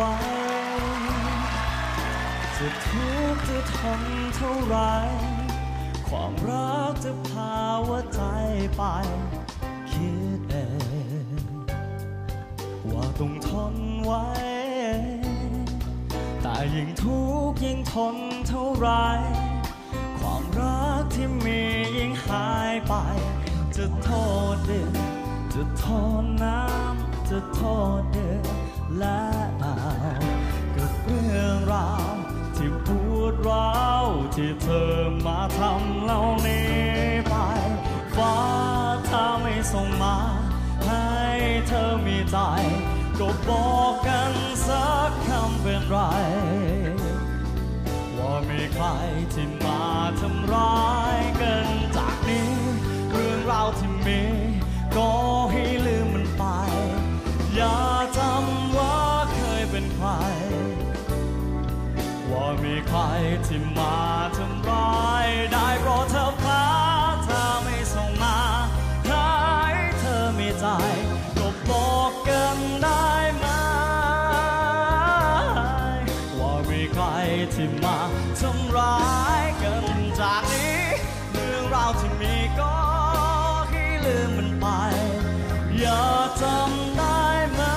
ว้จะทุกข์จะทนเท่าไรความรักจะพาหัวใจไปคิดเองว่าต้องทนไว้แต่ยิ่งทุกข์ยิ่งทนเท่าไรความรักที่มียิ่งหายไปจะโทษเดือดจะโทษน้ำจะโทษเดือดและหนาวกับเรื่องราวที่ปวดร้าวที่เธอมาทำเหล่านี้ไปฟ้าถ้าไม่ส่งมาให้เธอมีใจก็บอกกันสักคำเป็นไรว่ามีใครที่มาทำร้ายกันจากนี้เรื่องราวที่มีก็ให้ลืมมันไปอย่าจำว่าเคยเป็นใครว่ามีใครที่มาทำร้ายได้โปรดเธอฟ้าถ้าไม่ส่งมาให้เธอมีใจก็บอกกันได้ไหมว่ามีใครที่มาทำร้ายกันจากนี้เรื่องราวที่มีก็ให้ลืมมันไปอย่าจำได้ไหม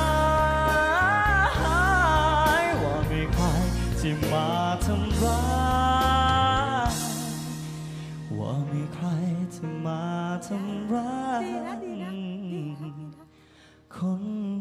ว่ามีใครที่มาทำร้ายว่ามีใครที่มาทำร้ายคน